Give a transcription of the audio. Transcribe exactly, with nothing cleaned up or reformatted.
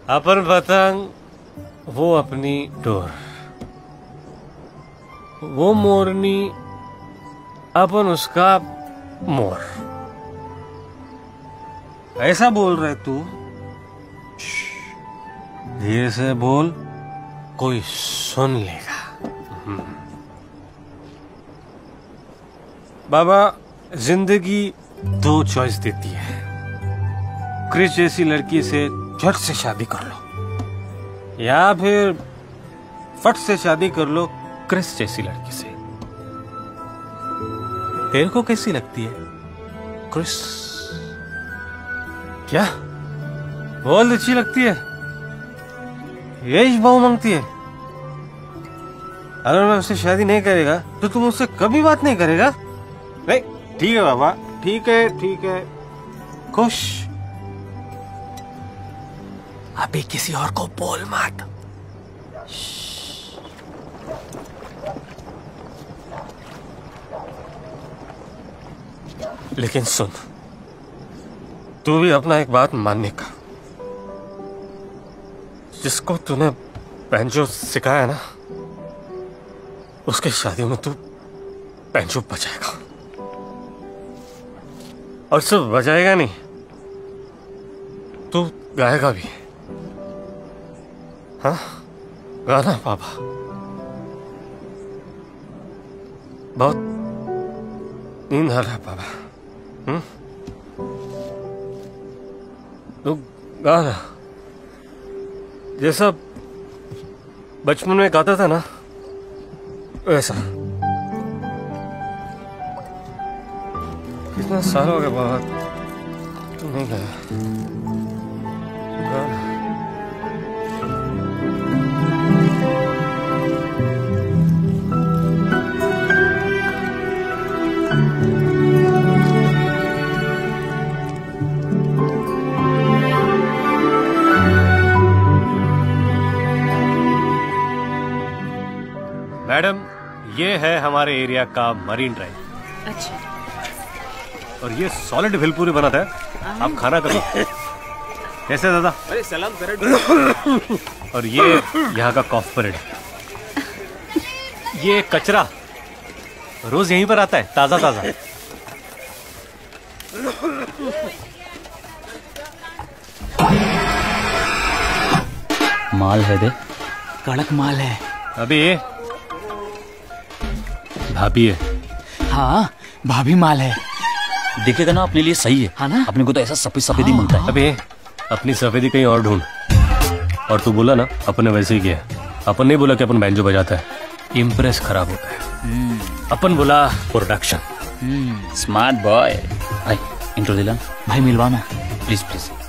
अपन पतंग, वो अपनी डोर, वो मोरनी, अपन उसका मोर। ऐसा बोल रहे तू? धीरे से बोल, कोई सुन लेगा। बाबा, जिंदगी दो चॉइस देती है। क्रिस जैसी लड़की से झट से शादी कर लो, या फिर फट से शादी कर लो क्रिस जैसी लड़की से। तेरे को कैसी लगती है क्रिस? क्या बहुत अच्छी लगती है? यही बहु मांगती है? अगर मैं उससे शादी नहीं करेगा तो तुम उससे कभी बात नहीं करेगा? नहीं, ठीक है बाबा, ठीक है ठीक है, खुश। अभी किसी और को बोल मत। लेकिन सुन, तू भी अपना एक बात मानने का। जिसको तूने बैंजो सिखाया ना, उसके शादी में तू बैंजो बजाएगा। और सिर्फ बजाएगा नहीं, तू गाएगा भी। हाँ, गाना पापा। बहुत नींद आ रहा है पापा। हम्म, तू गाना जैसा बचपन में गाता था ना, वैसा। कितना साल हो गया बाबा तू नहीं गाया। गाना। मैडम, ये है हमारे एरिया का मरीन ड्राइव। अच्छा। और ये सॉलिड भेलपूरी बनाता है, आप खाना करो। कैसे दादा? अरे सलाम करें। और ये यहाँ का कॉफ परेड। ये कचरा रोज यहीं पर आता है, ताजा ताजा। माल है दे, कड़क माल है। अभी भाभी है। हाँ, भाभी माल है। दिखेगा ना अपने लिए सही है। हाँ ना? अपने को तो ऐसा सफेद सफेद ही मिलता है। अबे अपनी सफेदी कहीं और ढूंढ। और तू बोला ना अपन ने वैसे ही किया। अपन नहीं बोला कि अपन बैंजो बजाता है, इम्प्रेस खराब होता है। अपन बोला प्रोडक्शन। Smart boy. भाई इंट्रो दिला। भाई मिलवाना प्लीज प्लीज।